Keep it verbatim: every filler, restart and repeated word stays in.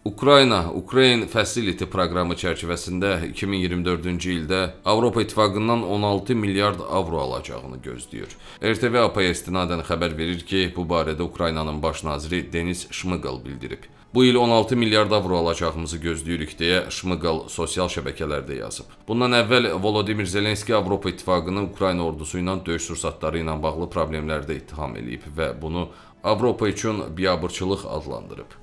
Ukrayna, Ukrayna Facility proqramı çərçivəsində iki min iyirmi dördüncü ildə Avropa İttifaqından on altı milyard avro alacağını gözləyir. R T V A-ya istinadən xəbər verir ki, bu barədə Ukraynanın baş naziri Denis Şmıqal bildirib. Bu il on altı milyard avro alacağımızı gözləyirik deyə Şmıqal sosial şəbəkələrdə yazıb. Bundan əvvəl Volodimir Zelenski Avropa İttifaqını Ukrayna ordusu ilə döyüş sursatları ilə bağlı problemlərdə ittiham edib və bunu Avropa üçün biabırçılıq adlandırıb.